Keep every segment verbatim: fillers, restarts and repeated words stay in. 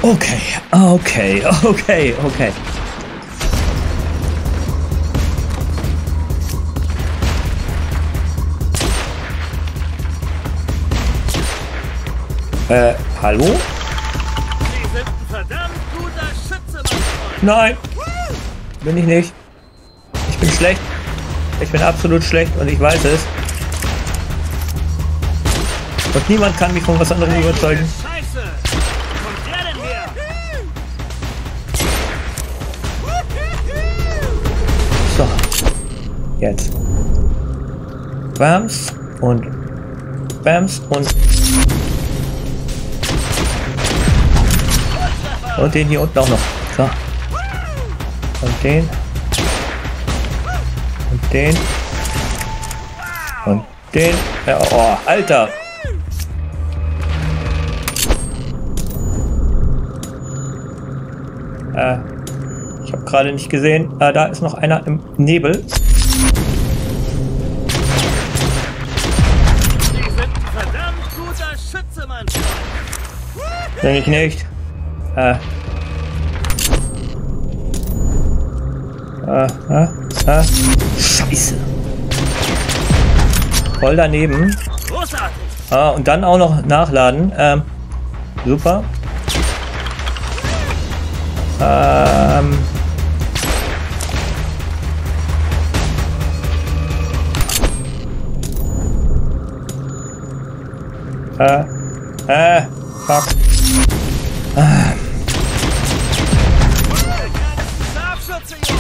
Okay, okay, okay, okay. Äh, hallo? Sie sind ein verdammt guter Schütze, mein Freund. Nein, bin ich nicht. Ich bin schlecht. Ich bin absolut schlecht und ich weiß es. Und niemand kann mich von was anderem überzeugen. Scheiße! Kommt der denn her? So. Jetzt. Bams und Bams und und den hier unten auch noch. So. Und den. Und den. Und den. Ja, oh, Alter. Äh, ich habe gerade nicht gesehen. Äh, da ist noch einer im Nebel. Sie sind ein verdammt guter Schütze, mein Freund. Bin ich nicht. Äh. Äh, äh, äh. Scheiße. Voll daneben. Großartig. Ah, und dann auch noch nachladen. Ähm, super. Ähm. Äh. Äh. Fuck. Ah. Scharfschütze, Junge.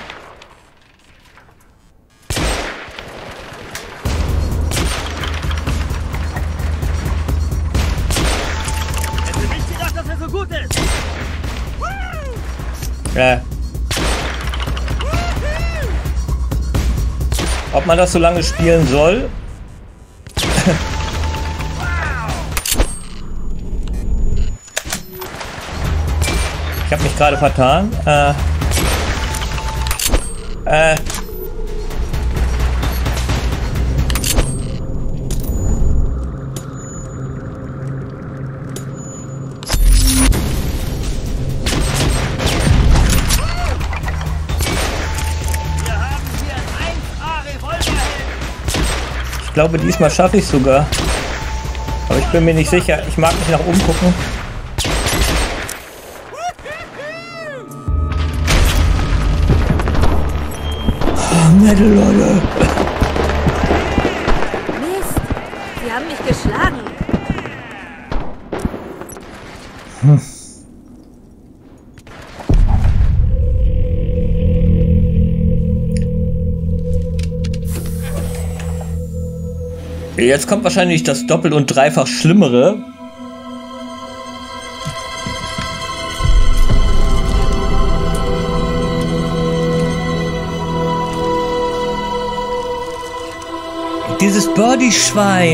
Hätte nicht gedacht, dass er so gut ist. Äh. Ob man das so lange spielen soll? Ich habe mich gerade vertan. Äh. Äh. Wir haben hier ein eins A-Revolverhelm. Ich glaube, diesmal schaffe ich es sogar. Aber ich bin mir nicht sicher. Ich mag nicht nach oben gucken. Metal, Leute. Mist, sie haben mich geschlagen. Hm. Jetzt kommt wahrscheinlich das doppelt und dreifach Schlimmere. Dieses Birdie-Schwein.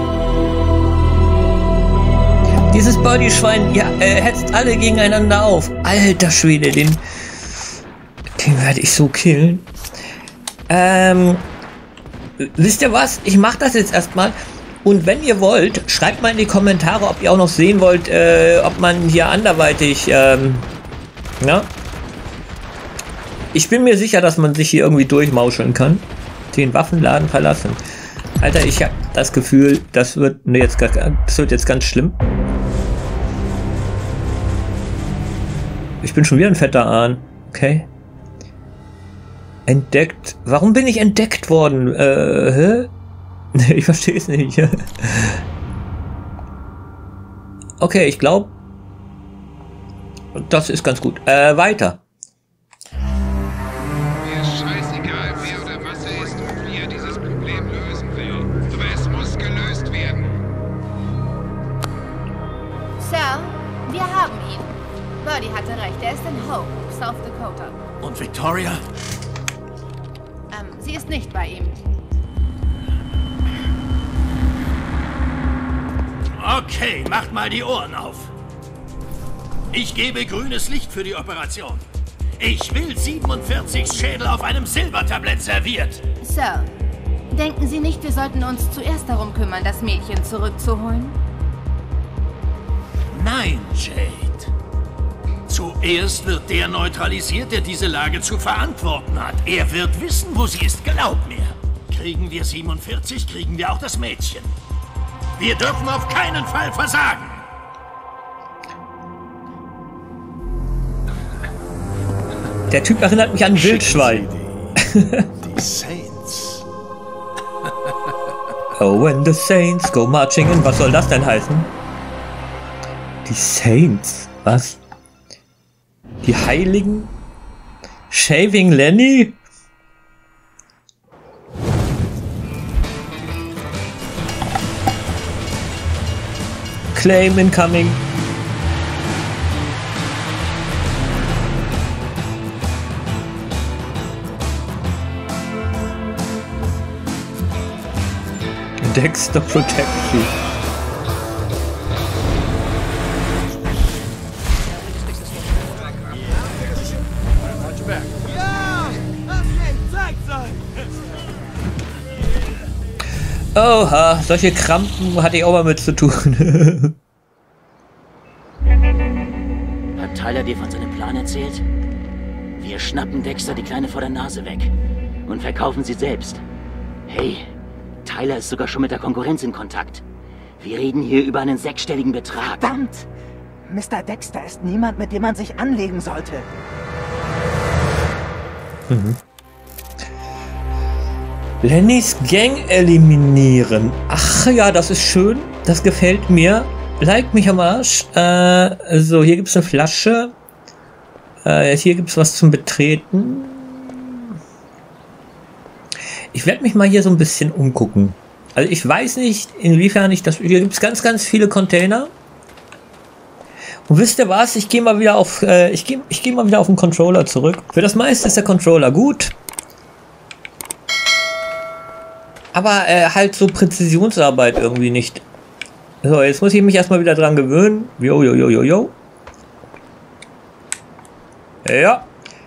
Dieses Birdie-Schwein, ja, äh, hetzt alle gegeneinander auf. Alter Schwede, den, den werde ich so killen. Ähm, wisst ihr was? Ich mache das jetzt erstmal. Und wenn ihr wollt, schreibt mal in die Kommentare, ob ihr auch noch sehen wollt, äh, ob man hier anderweitig, ähm, ja. Ich bin mir sicher, dass man sich hier irgendwie durchmauscheln kann. Den Waffenladen verlassen. Alter, ich habe das Gefühl, das wird, ne, jetzt, das wird jetzt ganz schlimm. Ich bin schon wieder ein fetter Ahn. Okay. Entdeckt. Warum bin ich entdeckt worden? Äh, hä? Ich verstehe es nicht. Okay, ich glaube, das ist ganz gut. Äh, weiter. Mir ist scheißegal, wer oder was er ist und wie er dieses Problem lösen will. Aber es muss gelöst werden. Sir, wir haben ihn. Birdie hatte recht, er ist in Hope, South Dakota. Und Victoria? Ähm, sie ist nicht bei ihm. Okay, macht mal die Ohren auf. Ich gebe grünes Licht für die Operation. Ich will siebenundvierzig Schädel auf einem Silbertablett serviert. Sir, denken Sie nicht, wir sollten uns zuerst darum kümmern, das Mädchen zurückzuholen? Nein, Jade. Erst wird der neutralisiert, der diese Lage zu verantworten hat. Er wird wissen, wo sie ist, glaub mir. Kriegen wir siebenundvierzig, kriegen wir auch das Mädchen. Wir dürfen auf keinen Fall versagen. Der Typ erinnert mich an ein Wildschwein. Die Saints. Oh, when the Saints go marching in. Was soll das denn heißen? Die Saints? Was? Die Heiligen? Shaving Lenny? Claim incoming. Dexter Protection. Oha, solche Krampen hatte ich auch mal mit zu tun. Hat Tyler dir von seinem Plan erzählt? Wir schnappen Dexter die Kleine vor der Nase weg und verkaufen sie selbst. Hey, Tyler ist sogar schon mit der Konkurrenz in Kontakt. Wir reden hier über einen sechsstelligen Betrag. Verdammt! Mister Dexter ist niemand, mit dem man sich anlegen sollte. Mhm. Lennys Gang eliminieren. Ach ja, das ist schön. Das gefällt mir. Like mich am Arsch. Äh, so, hier gibt es eine Flasche. Äh, hier gibt es was zum Betreten. Ich werde mich mal hier so ein bisschen umgucken. Also ich weiß nicht, inwiefern ich das... Hier gibt es ganz, ganz viele Container. Und wisst ihr was? Ich gehe mal wieder auf... Äh, ich gehe ich geh mal wieder auf den Controller zurück. Für das meiste ist der Controller gut. Aber äh, halt so Präzisionsarbeit irgendwie nicht. So, jetzt muss ich mich erstmal wieder dran gewöhnen. Jo, jo, jo, jo, jo. Ja.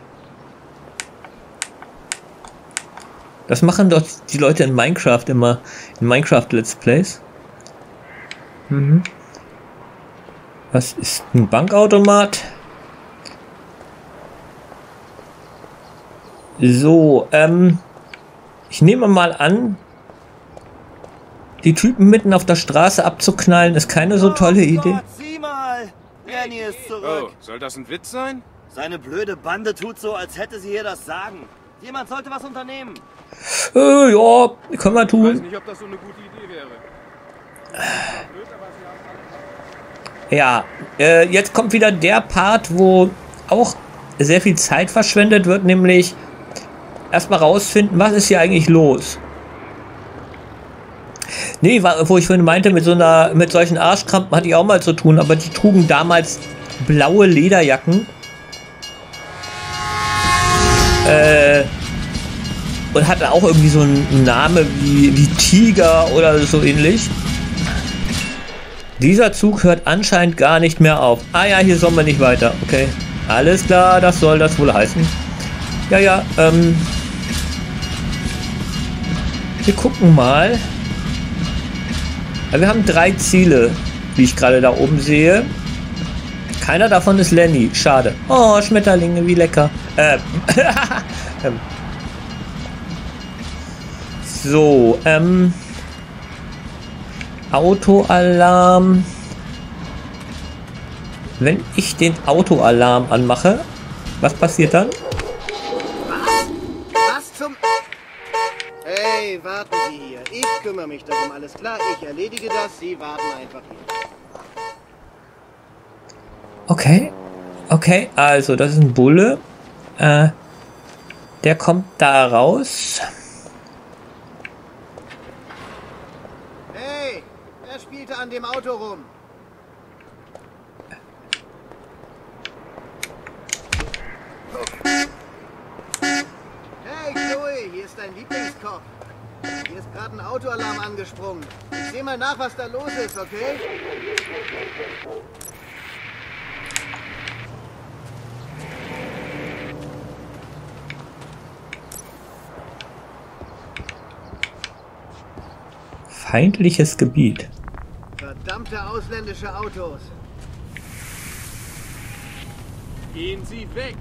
Das machen doch die Leute in Minecraft immer. In Minecraft Let's Plays. Mhm. Was ist ein Bankautomat? So, ähm. Ich nehme mal an, die Typen mitten auf der Straße abzuknallen, ist keine so tolle Idee. Gott, sieh mal! Lenny ist zurück. Oh, soll das ein Witz sein? Seine blöde Bande tut so, als hätte sie hier das Sagen. Jemand sollte was unternehmen. Äh, ja, können wir Ich weiß tun. nicht, ob das so eine gute Idee wäre. Ja, äh, jetzt kommt wieder der Part, wo auch sehr viel Zeit verschwendet wird, nämlich erstmal rausfinden, was ist hier eigentlich los. Nee, wo ich vorhin meinte, mit so einer, mit solchen Arschkrampen hatte ich auch mal zu tun, aber die trugen damals blaue Lederjacken. Äh, und hatten auch irgendwie so einen Namen wie, wie Tiger oder so ähnlich. Dieser Zug hört anscheinend gar nicht mehr auf. Ah ja, hier sollen wir nicht weiter. Okay, alles klar, das soll das wohl heißen. Ja, ja, ähm... wir gucken mal. Wir haben drei Ziele, wie ich gerade da oben sehe. Keiner davon ist Lenny. Schade. Oh, Schmetterlinge, wie lecker. Ähm. so, ähm. Autoalarm. Wenn ich den Autoalarm anmache, was passiert dann? Was zum... Hey, warten Sie hier. Ich kümmere mich darum, alles klar? Ich erledige das, Sie warten einfach hier. Okay. Okay, also das ist ein Bulle. Äh, der kommt da raus. Hey, er spielte an dem Auto rum. Hey Chloe, hier ist dein Lieblingskoch. Hier ist gerade ein Autoalarm angesprungen. Ich sehe mal nach, was da los ist, okay? Feindliches Gebiet. Verdammte ausländische Autos. Gehen Sie weg!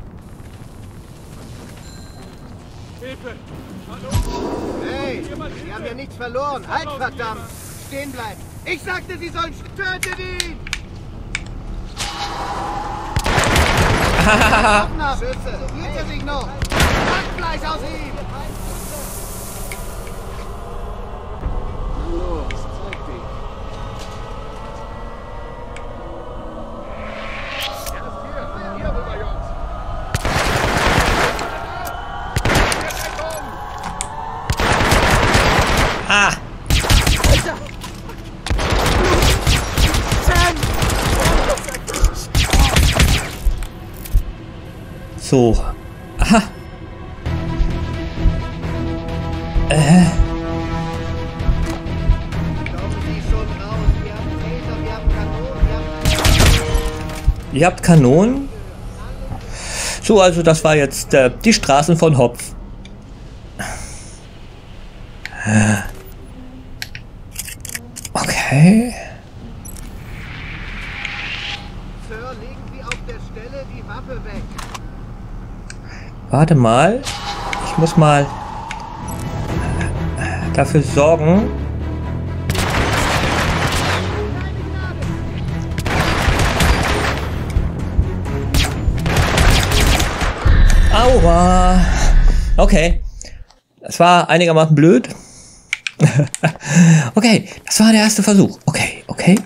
Hilfe! Hallo! Hey, Sie haben ja nichts verloren. Halt, verdammt! Stehen bleiben! Ich sagte, Sie sollen... Tötet ihn! Hahaha! Schüsse! Hielt er sich noch! Hackfleisch aus ihm! Los, zeig dich! Er ist hier! Hier rüber, Jungs! Ah! So. Aha. Äh. Kommen Sie schon raus. Wir haben Phaser, wir haben Kanonen, wir haben... Ihr habt Kanonen? So, also das war jetzt äh, die Straßen von Hopf. Okay. Sir, legen Sie auf der Stelle die Waffe weg. Warte mal. Ich muss mal dafür sorgen. Aua. Okay. Das war einigermaßen blöd. Okay, das war der erste Versuch. Okay, okay.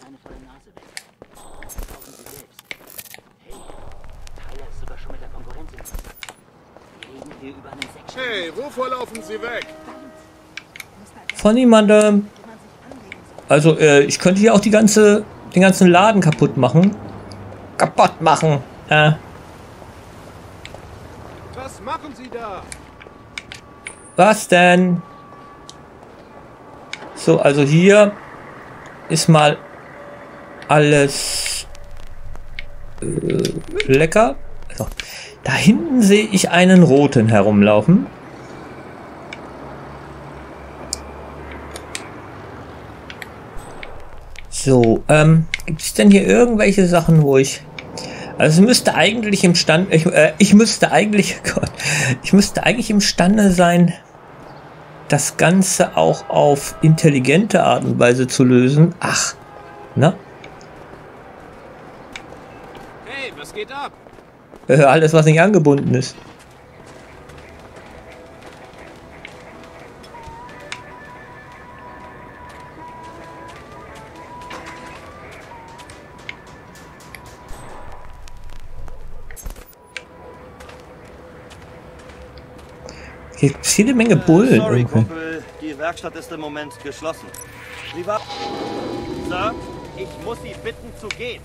Hey, wovor laufen Sie weg? Von niemandem. Also, äh, ich könnte hier auch die ganze, den ganzen Laden kaputt machen. Kaputt machen. Äh. Was machen Sie da? Was denn? So, also hier ist mal alles äh, lecker. Also, da hinten sehe ich einen roten herumlaufen. So, ähm, gibt es denn hier irgendwelche Sachen, wo ich... Also es müsste eigentlich im Stand... Ich, äh, ich müsste eigentlich... Gott, ich müsste eigentlich imstande sein, das Ganze auch auf intelligente Art und Weise zu lösen. Ach, na? Hey, was geht ab? Äh, alles, was nicht angebunden ist. Hier gibt es jede Menge Bullen. Äh, sorry, irgendwie. Kumpel, die Werkstatt ist im Moment geschlossen. Sie war... Sir, ich muss Sie bitten zu gehen.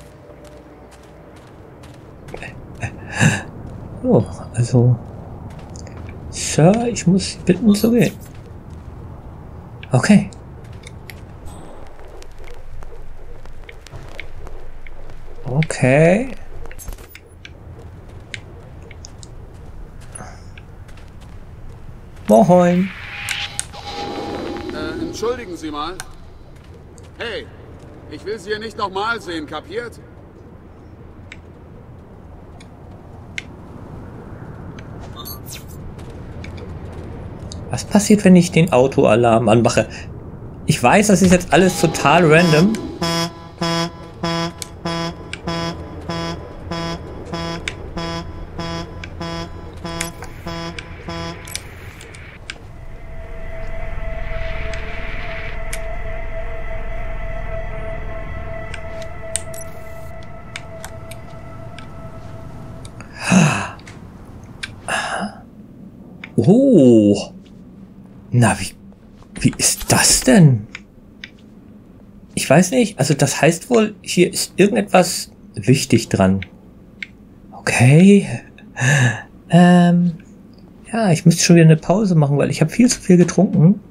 Oh, also... Sir, ich muss Sie bitten zu gehen. Okay. Okay. Moin. Äh, entschuldigen Sie mal. Hey, ich will Sie hier nicht nochmal sehen, kapiert? Was passiert, wenn ich den Autoalarm anmache? Ich weiß, das ist jetzt alles total random. Oh. Na, wie, wie ist das denn? Ich weiß nicht. Also das heißt wohl, hier ist irgendetwas wichtig dran. Okay. Ähm. Ja, ich müsste schon wieder eine Pause machen, weil ich habe viel zu viel getrunken.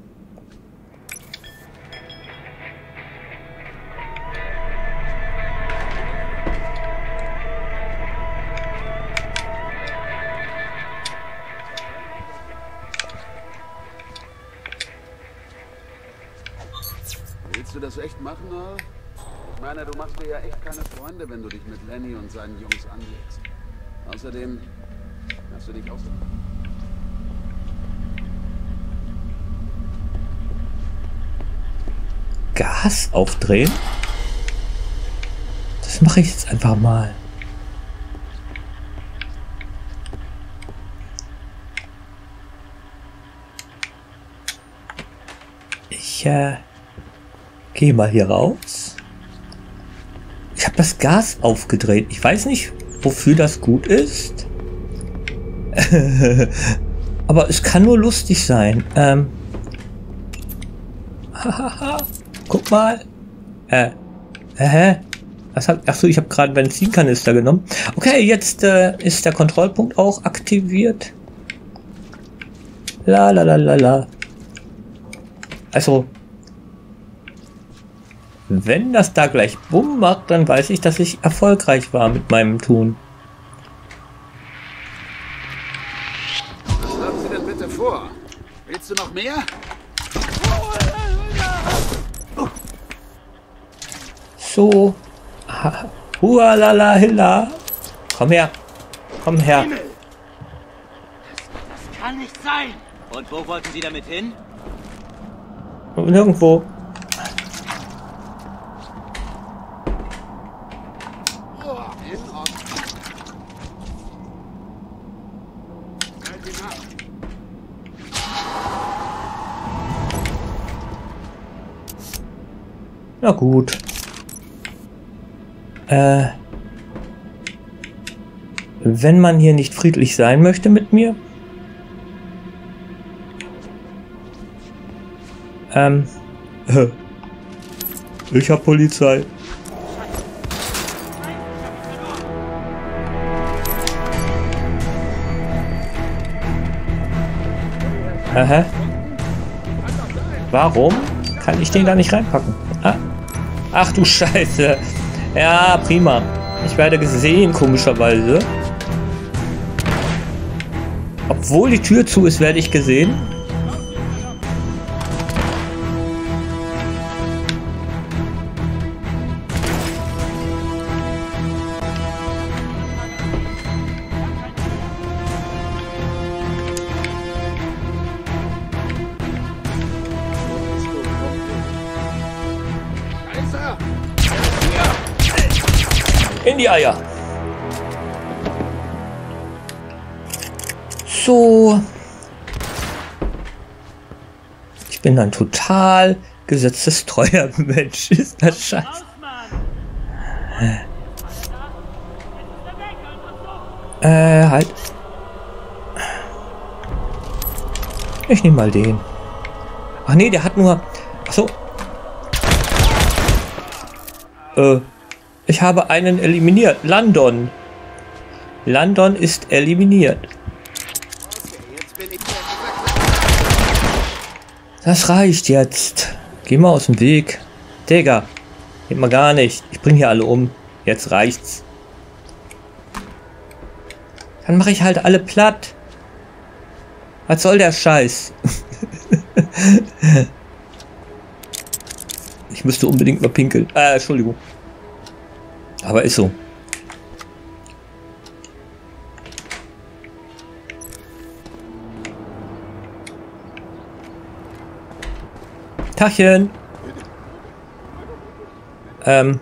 Willst du das echt machen, Al? Ich meine, du machst dir ja echt keine Freunde, wenn du dich mit Lenny und seinen Jungs anlegst. Außerdem hast du dich auch so... Gas aufdrehen? Das mache ich jetzt einfach mal. Ich äh, gehe mal hier raus. Ich habe das Gas aufgedreht. Ich weiß nicht, wofür das gut ist. Aber es kann nur lustig sein. Ähm. Hahaha. Guck mal. Äh. Hä? Was hab, achso, ich habe gerade Benzinkanister genommen. Okay, jetzt äh, ist der Kontrollpunkt auch aktiviert. La la la la la. Also, wenn das da gleich Bumm macht, dann weiß ich, dass ich erfolgreich war mit meinem Tun. Was haben Sie denn bitte vor? Willst du noch mehr? So. Hualala hilla. Komm her. Komm her. Das kann nicht sein. Und wo wollten Sie damit hin? Nirgendwo. Oh, in Ordnung. Halt ihn ab. Na gut. Äh, wenn man hier nicht friedlich sein möchte mit mir, ähm, ich hab Polizei. Aha. Warum kann ich den da nicht reinpacken? Ah. Ach du Scheiße. Ja, prima. Ich werde gesehen, komischerweise. Obwohl die Tür zu ist, werde ich gesehen. In die Eier. So. Ich bin ein total gesetzestreuer Mensch. Ist das scheiße. Äh, halt. Ich nehme mal den. Ach nee, der hat nur... Achso. Äh... Ich habe einen eliminiert. London. London ist eliminiert. Das reicht jetzt. Geh mal aus dem Weg. Digga. Geht mal gar nicht. Ich bring hier alle um. Jetzt reicht's. Dann mache ich halt alle platt. Was soll der Scheiß? Ich müsste unbedingt mal pinkeln. Äh, Entschuldigung. Aber ist so. Tachchen. Ähm.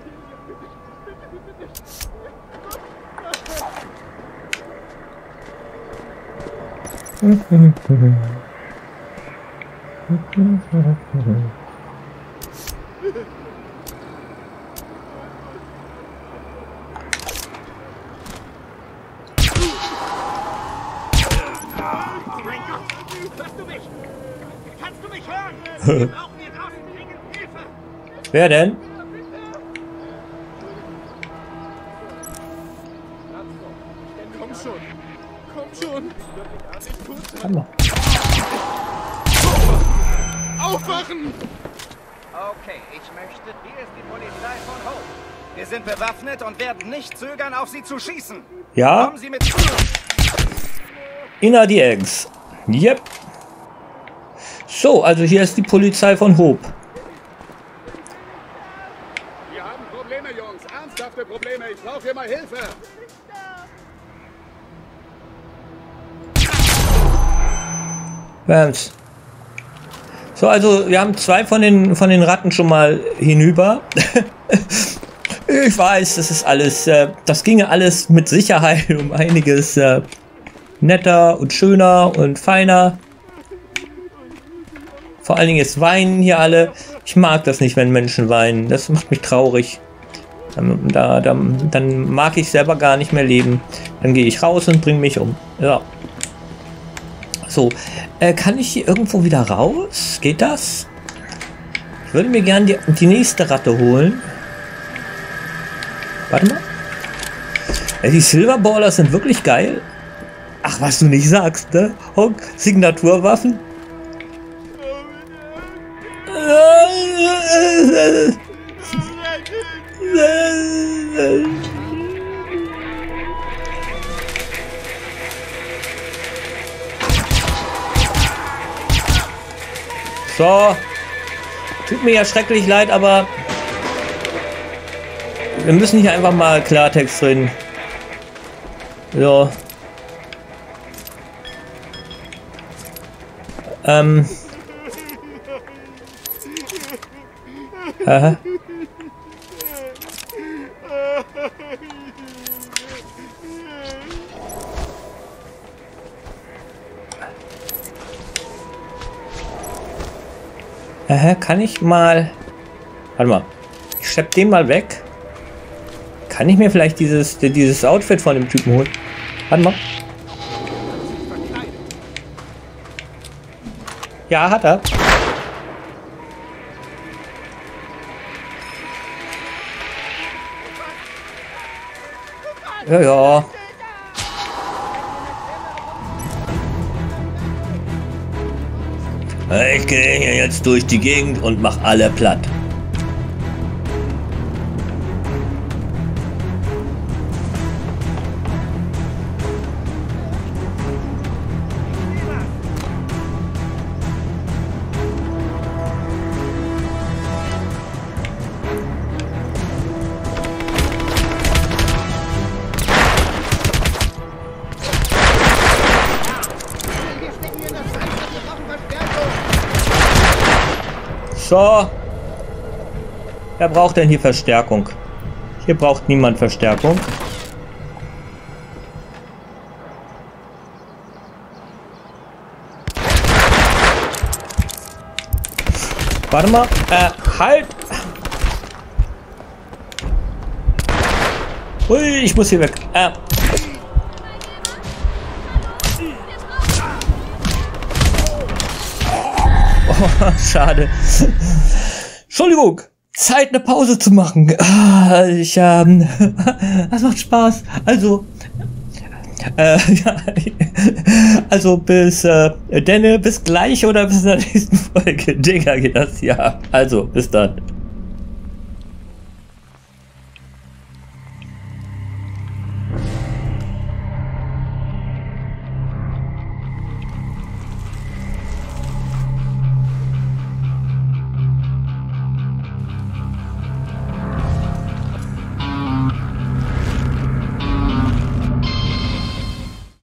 Wer denn? Komm schon. Komm schon. Hammer. Aufwachen! Okay, ich möchte... Hier ist die Polizei von Hope. Wir sind bewaffnet und werden nicht zögern, auf sie zu schießen. Ja? Kommen Sie mit... Inna die Eggs. Yep. So, also hier ist die Polizei von Hope. Ja, brauche hier mal Hilfe. Vance. So, also wir haben zwei von den von den Ratten schon mal hinüber. Ich weiß, das ist alles, äh, das ginge alles mit Sicherheit um einiges äh, netter und schöner und feiner. Vor allen Dingen jetzt weinen hier alle. Ich mag das nicht, wenn Menschen weinen. Das macht mich traurig. Dann, da, da, dann mag ich selber gar nicht mehr leben. Dann gehe ich raus und bringe mich um. Ja. So, äh, kann ich hier irgendwo wieder raus? Geht das? Ich würde mir gerne die, die nächste Ratte holen. Warte mal. Ja, die Silverballers sind wirklich geil. Ach, was du nicht sagst, ne? Honk, Signaturwaffen. So. Tut mir ja schrecklich leid, aber wir müssen hier einfach mal Klartext reden. So. Ähm. Aha. Aha, kann ich mal... Warte mal. Ich schlepp den mal weg. Kann ich mir vielleicht dieses, dieses Outfit von dem Typen holen? Warte mal. Ja, hat er. Ja, ja. Ich gehe hier jetzt durch die Gegend und mach alle platt. So. Wer braucht denn hier Verstärkung? Hier braucht niemand Verstärkung. Warte mal. Äh, halt! Ui, ich muss hier weg. Äh. Oh, schade. Entschuldigung. Zeit, eine Pause zu machen. Ich, ähm, das macht Spaß. Also, äh, ja, also bis, äh, Denne, bis gleich oder bis in der nächsten Folge. Digga, geht das ja. Also, bis dann.